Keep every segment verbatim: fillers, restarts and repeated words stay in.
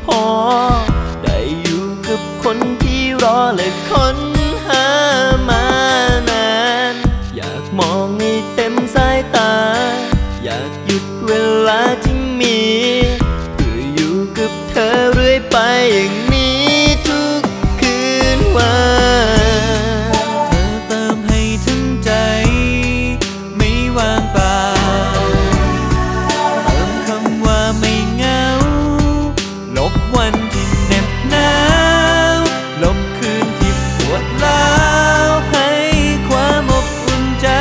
อได้อยู่กับคนที่รอและค้นหามานานอยากมองให้เต็มสายตาอยากหยุดเวลาที่มีเพื่ออยู่กับเธอเรื่อยไปอย่างนี้ทุกคืนวันเธอเติมให้ถึงใจไม่ว่างเปล่าเติมคำว่าไม่เหงาลบวันที่เหน็บหนาวลบคืนที่ปวดร้าวให้ความอบอุ่นใจ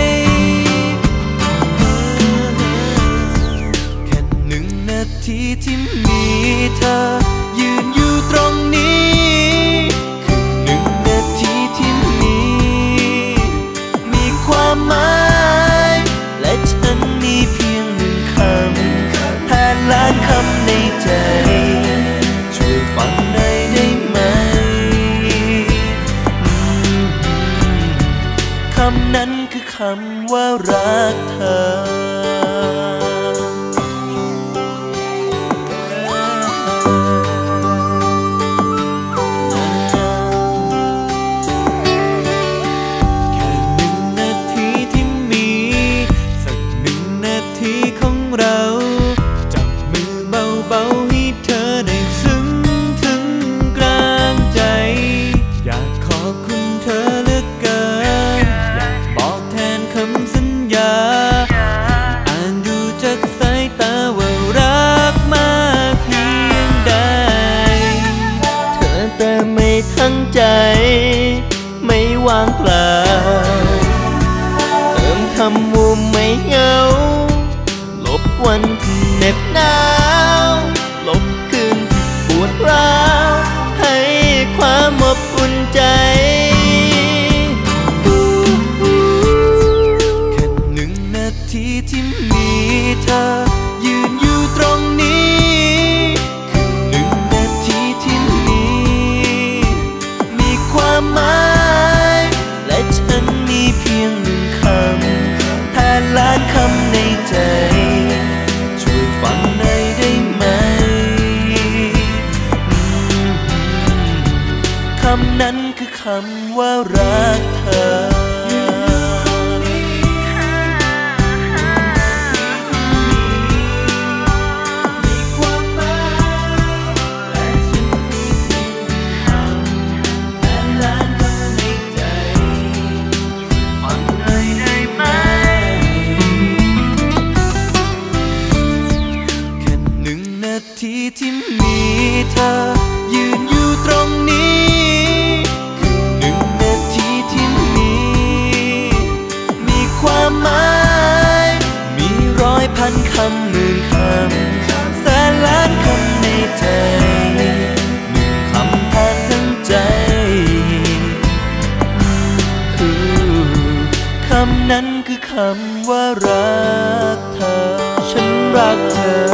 แค่หนึ่งนาทีที่มีเธอยืนอยู่ตรงนี้คือหนึ่งนาทีที่มีมีความหมายและฉันมีเพียงหนึ่งคำแทนล้านคำในใจช่วยฟังได้ได้ไหมคำนั้นคือคำว่ารักเธอเราจับมือเบาๆให้เธอได้ซึ้งถึงกลางใจอยากขอบคุณเธอเหลือเกินอยากบอกแทนคำสัญญาอ่านดูจากสายตาว่ารักมากเพียงใดเธอแต่ไม่ทั้งใจไม่ว่างเปล่าเติมคำว่าไม่เหงาลบวันที่เหน็บหนาวลบคืนที่ปวดร้าวให้ความอบอุ่นใจแค่หนึ่งนาทีที่มีเธอยืนอยู่ตรงนี้คือหนึ่งนาทีที่มีมีความหมายและฉันมีเพียงหนึ่งคำแทนล้านคำในใจฟังได้ได้ไหมคำนั้นคือคำว่ารักเธอที่ที่มีเธอยืนอยู่ตรงนี้คือหนึ่งนาทีที่มีมีความหมายมีร้อยพันคำหมื่นคำแสนล้านคำในใจหนึ่งคำแทนทั้งใจคำนั้นคือคำว่ารักเธอฉันรักเธอ